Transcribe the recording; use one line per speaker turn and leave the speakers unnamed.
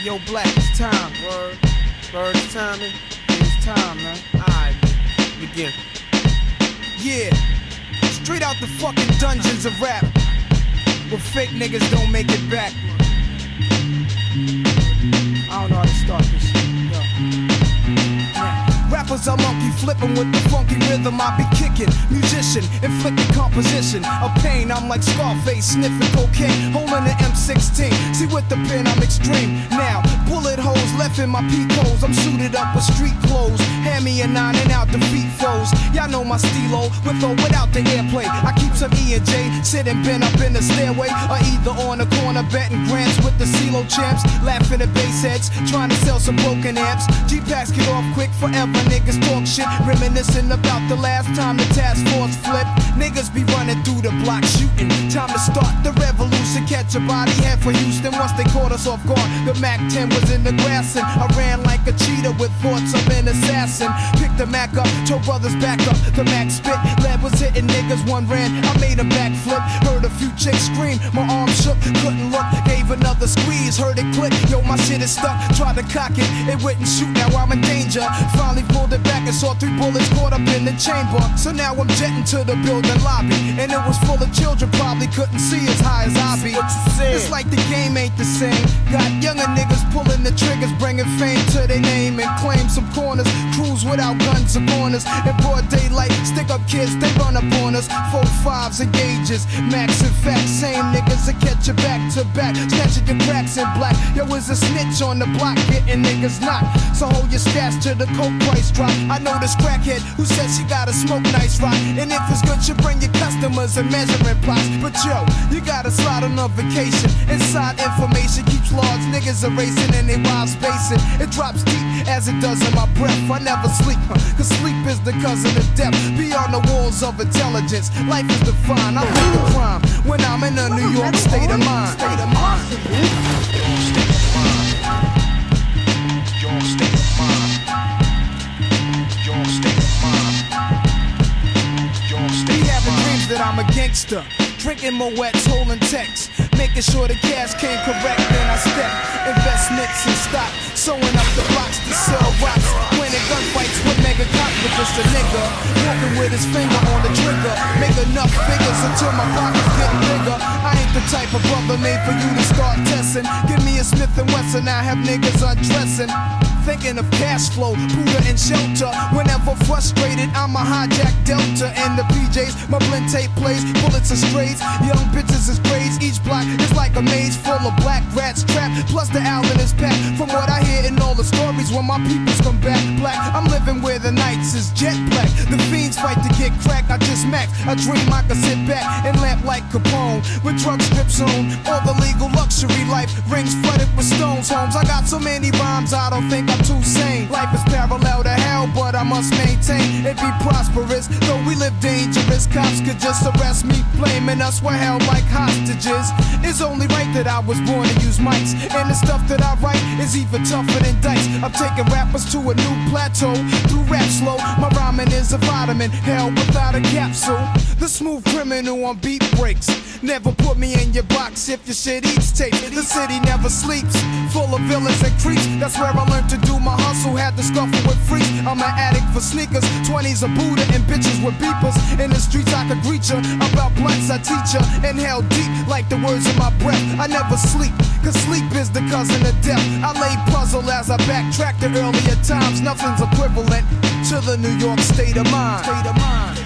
Yo, Black, it's time.
Word. Word, it's timing.
It's time, man.
Alright, begin.
Yeah, straight out the fucking dungeons of rap, where fake niggas don't make it back. I don't know how to start this shit. Yo. Yeah. Rappers are monkey flipping with the funky rhythm I be kicking. Musician, inflicting composition of pain. I'm like Scarface, sniffing cocaine, holding an M16. See with the pen I'm extreme. Now, bullet holes left in my peak holes. I'm suited up with street clothes. Hand me a 9 and out defeat foes. Y'all know my stilo, with or without the airplay. I keep some E and J, sitting bent up in the stairway, or either on the corner betting grants with the CeeLo champs, laughing at bass heads, trying to sell some broken amps. G-Packs get off quick forever. Niggas talk shit, reminiscing about the last time the task force flipped. Niggas be running through the block shooting. Time to start the revolution. Catch a body, head for Houston. Once they caught us off guard, the Mac 10 was in the grass, and I ran like a cheetah with thoughts of an assassin. Picked the Mac up, told brothers back up. The Mac spit, lead was hitting niggas. One ran, I made a backflip. Heard a few chicks scream, my arm shook, couldn't look. Gave another squeeze, heard it click. Yo, my shit is stuck. Tried to cock it, it wouldn't shoot. Now I'm in danger. Finally pulled it back and saw 3 bullets caught up in the chamber. So now I'm jetting to the building lobby, and it was full of children, probably couldn't see as high as I be. It's like the game ain't the same. Got younger niggas pulling the triggers, bringing fame to their name and claim some corners. Crews without guns or corners. In broad daylight, stick up kids, they run up on us. 4-5s and gauges, max and facts. Same niggas that catch you back to back, snatching your cracks in black. Yo, is a snitch on the block, getting niggas knocked. So hold your stash till the coke price drop. I know this crackhead who said she gotta smoke nice rock, and if it's good, you bring your customers and measuring plots. But yo, you gotta slide on a vacation. Inside information keeps large niggas erasing and they wives spacing. It drops deep as it does in my breath. I never sleep, cause sleep is the cousin of death. Beyond the walls of intelligence, life is defined. I think the crime when I'm in a New York state of mind. State of mind. Your state of mind. Your state of mind. Your state of mind. Be having dreams that I'm a gangster, drinking Moet's, holding texts, making sure the cash came correct. Then I step, investments and stock, sewing up the blocks to sell rocks, winning gunfights with mega cops with just a nigga walking with his finger on the trigger. Make enough figures until my pockets get bigger. I ain't the type of brother made for you to start testing. Give me a Smith & Wesson, I have niggas undressing. Thinking of cash flow, Buddha and shelter. Whenever frustrated, I'm a hijack Delta and the PJs. My blend tape plays, bullets are strays. Young bitches is braids. Each block is like a maze full of black rats trapped. Plus the Allen is packed. From what I hear in all the stories, when my peoples come back black, I'm living where the nights is jet black. The fiends fight to get crack. I just max. I dream I could sit back and lamp like Capone with drug strips on. All the legal luxury life, rings flooded with stones. Homes, I got so many rhymes, I don't think I'm too sane. Life is parallel to hell, but I must maintain it be prosperous. Though we live dangerous, cops could just arrest me, blaming us we're held like hostages. It's only right that I was born to use mics, and the stuff that I write is even tougher than dice. I'm taking rappers to a new plateau through rap slow. My rhyming is a vitamin, hell without a capsule. The smooth criminal on beat breaks. Never put me in your box if your shit eats tape. The city never sleeps, full of villains and creeps. That's where I learned to do my hustle, had to scuffle with freaks. I'm an addict for sneakers, 20s a Buddha and bitches with beepers. In the streets I could greet ya, about blunts I teach ya. Inhale deep like the words in my breath. I never sleep, cause sleep is the cousin of death. I lay puzzle as I backtrack to earlier times. Nothing's equivalent to the New York state of mind. State of mind.